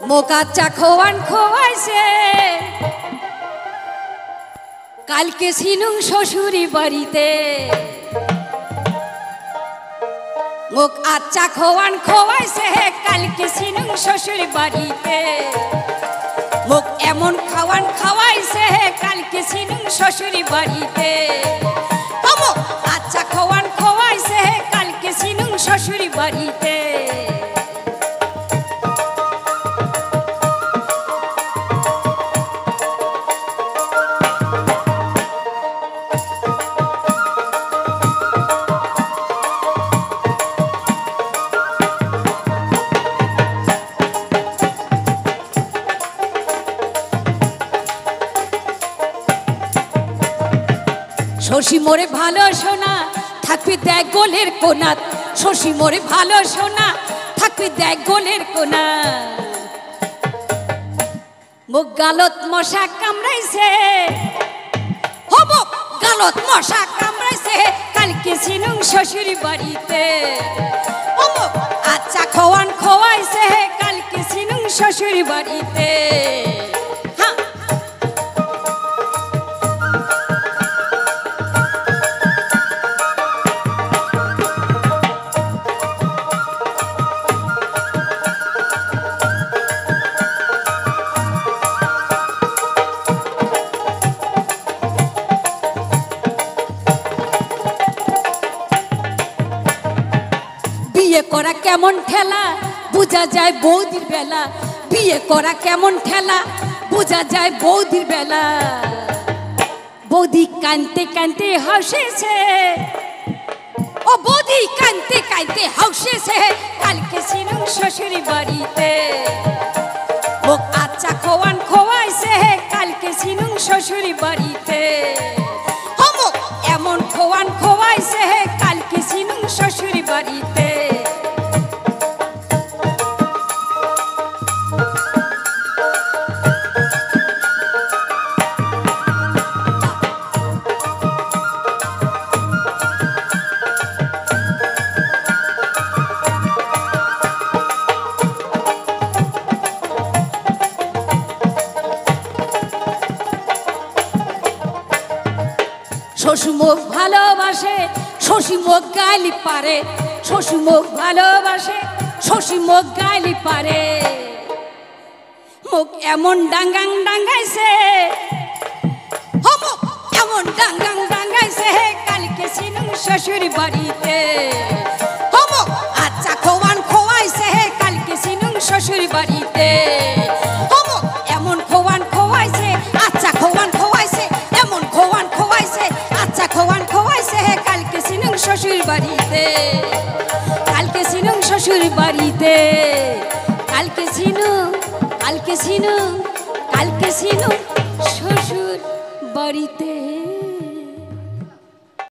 মোকা চা খোয়ান খোয়াইছে কালকে সিনু শ্বশুরি বাড়িতে মোক আচ্চা খোয়ান খোয়াইছে কালকে সিনু শ্বশুরি বাড়িতে মোক এমন খাওয়ান খাওয়াইছে কালকে সিনু শ্বশুরি বাড়িতে মোক আচ্চা খোয়ান খোয়াইছে কালকে সিনু শ্বশুরি বাড়িতে শশী মোরে ভালো সোনা থাকবি দেখ গোলের কোনা শশী মোরে ভালো সোনা থাকবি দেখ গোলের কোনা মুখ গালত মশা কামড়াইছে গালত মশা কামড়াইছে কালকে সিনু শ্বশুরি বাড়িতে আচ্ছা খোয়ান খোয়াইছে কালকে সিনু শ্বশুরি বাড়িতে বিয়ে করা কেমন ঠেলা বোঝা যায় বৌদির বেলা বিয়ে করা কেমন ঠেলা বোঝা যায় বৌদির বেলা বৌদি কানতে কানতে হাসেছে ও বৌদি কানতে কানতে হাসেছে কালকে সিনু শ্বশুরি বাড়িতে মোক আচ্চা খোয়ান খোয়াইছে কালকে সিনু শ্বশুরি বাড়িতে মোক এমন খোয়ান খোয়াইছে কালকে সিনু শ্বশুরি বাড়িতে শ্বশুর মুখ ভালোবাসে শশী মুখ গালি পারে শ্বশুর মুখ ভালোবাসে শশী মুখ গালি পারে মুখ এমন ডাঙ্গাং ডাঙ্গাইছে মুখ এমন ডাঙ্গাং ডাঙ্গাইছে কালকে সিনু শ্বশুরি বাড়িতে মুখ আচ্ছা খোয়ান খোয়াইছে কালকে সিনু শ্বশুরি বাড়িতে মুখ এমন খোয়ান খোয়াইছে আচ্ছা খোয়ান খোয়াইছে এমন খোয়ান খোয়াইছে আচ্ছা খোয়ান খোয়াইছে কালকে সিনু শ্বশুর বাড়িতে কালকে সিনু শ্বশুর বাড়িতে কালকে সিনু কালকে সিনু কালকে সিনু শ্বশুর বাড়িতে।